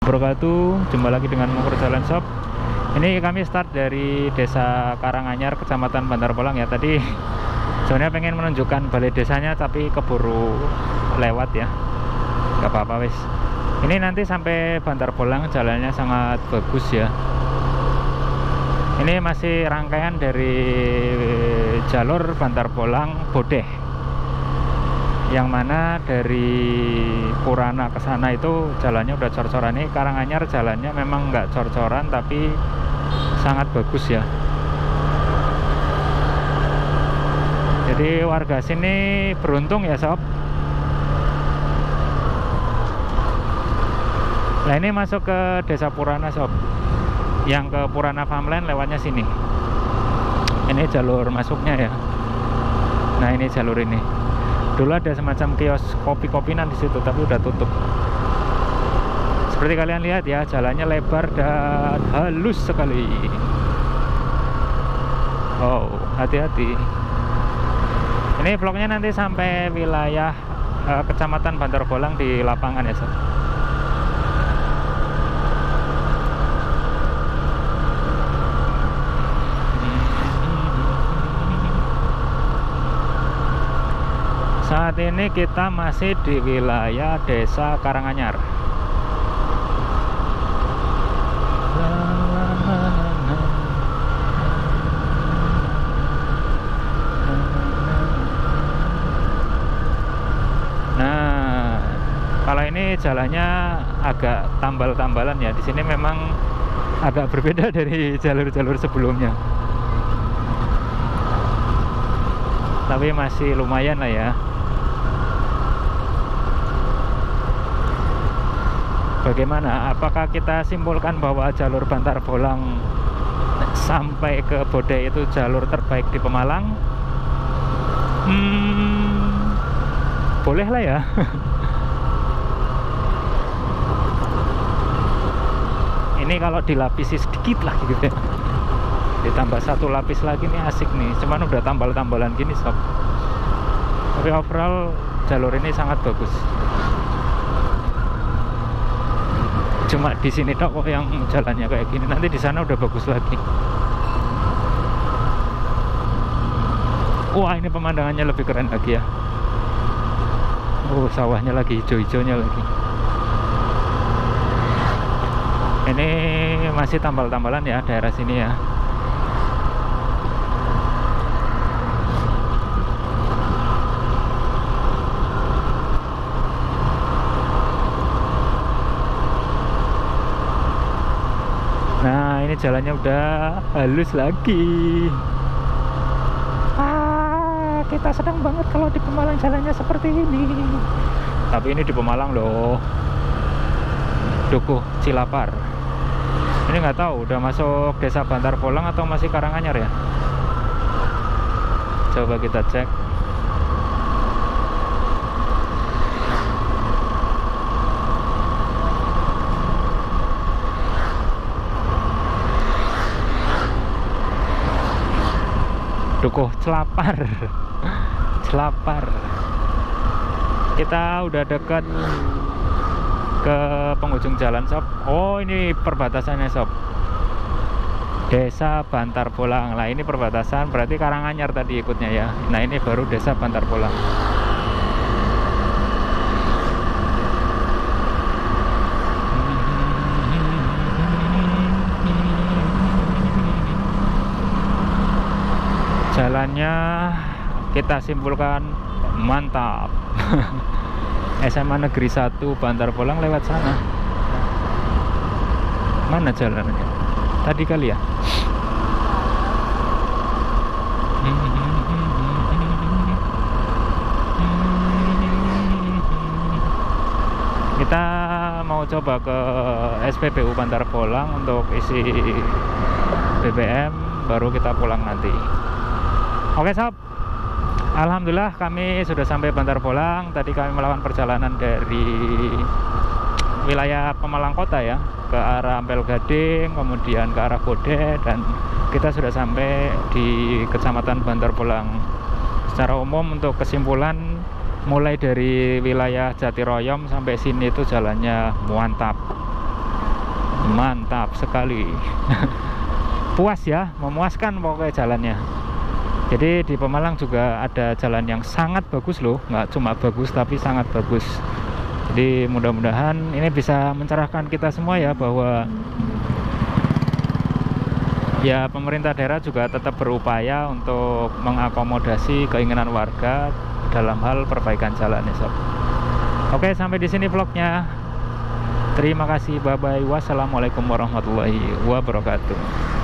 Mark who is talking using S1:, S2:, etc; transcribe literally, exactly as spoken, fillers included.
S1: Wabarakatuh, jumpa lagi dengan Mongkur Jalan Shop. Ini kami start dari Desa Karanganyar, Kecamatan Bantar Polang ya. Tadi sebenarnya pengen menunjukkan balai desanya, tapi keburu lewat ya. Gak apa-apa wis. Ini nanti sampai Bantar Polang, jalannya sangat bagus ya. Ini masih rangkaian dari jalur Bantar Polang Bodeh, yang mana dari Purana ke sana itu jalannya udah cor-coran. Ini Karanganyar jalannya memang nggak cor-coran, tapi sangat bagus ya. Jadi warga sini beruntung ya sob. Nah ini masuk ke Desa Purana sob. Yang ke Purana Farmland lewatnya sini. Ini jalur masuknya ya. Nah ini jalur ini. Dulu ada semacam kios kopi-kopinan di situ, tapi udah tutup. Seperti kalian lihat ya, jalannya lebar dan halus sekali. Oh, hati-hati. Ini vlognya nanti sampai wilayah uh, Kecamatan Bantar Polang di lapangan ya sob. Saat ini kita masih di wilayah Desa Karanganyar. Nah, kalau ini jalannya agak tambal-tambalan ya. Di sini memang agak berbeda dari jalur-jalur sebelumnya. Tapi masih lumayan lah ya. Bagaimana? Apakah kita simpulkan bahwa jalur Bantar Polang sampai ke Bodeh itu jalur terbaik di Pemalang? Hmm, boleh lah ya. Ini kalau dilapisi sedikit lah gitu ya. Ditambah satu lapis lagi nih asik nih. Cuman udah tambal-tambalan gini sob. Tapi overall jalur ini sangat bagus. Cuma di sini tok kok yang jalannya kayak gini. Nanti di sana udah bagus lagi. Wah ini pemandangannya lebih keren lagi ya. Oh sawahnya lagi hijau-hijaunya lagi. Ini masih tambal-tambalan ya daerah sini ya. Nah ini jalannya udah halus lagi. Ah, kita senang banget kalau di Pemalang jalannya seperti ini. Tapi ini di Pemalang loh, Dukuh Cilapar. Ini nggak tahu udah masuk Desa Bantar Polang atau masih Karanganyar ya. Coba kita cek. Dukuh Celapar. Celapar. Kita udah dekat ke penghujung jalan sob. Oh ini perbatasannya sob. Desa Bantar Polang. Nah ini perbatasan, berarti Karanganyar tadi ikutnya ya. Nah ini baru Desa Bantar Polang. Jalannya kita simpulkan mantap. S M A Negeri satu Bantar Polang lewat sana. Mana jalannya? Tadi kali ya. Kita mau coba ke S P B U Bantar Polang untuk isi B B M, baru kita pulang nanti. Oke sob, alhamdulillah kami sudah sampai Bantar Polang. Tadi kami melakukan perjalanan dari wilayah Pemalang Kota ya, ke arah Ampel Gading, kemudian ke arah Bodeh, dan kita sudah sampai di Kecamatan Bantar Polang. Secara umum untuk kesimpulan, mulai dari wilayah Jatiroyom sampai sini itu jalannya mantap. Mantap sekali. Puas ya, memuaskan pokoknya jalannya. Jadi di Pemalang juga ada jalan yang sangat bagus loh, nggak cuma bagus tapi sangat bagus. Jadi mudah-mudahan ini bisa mencerahkan kita semua ya, bahwa ya pemerintah daerah juga tetap berupaya untuk mengakomodasi keinginan warga dalam hal perbaikan jalan ya sob. Oke, sampai di sini vlognya. Terima kasih, bye bye, wassalamualaikum warahmatullahi wabarakatuh.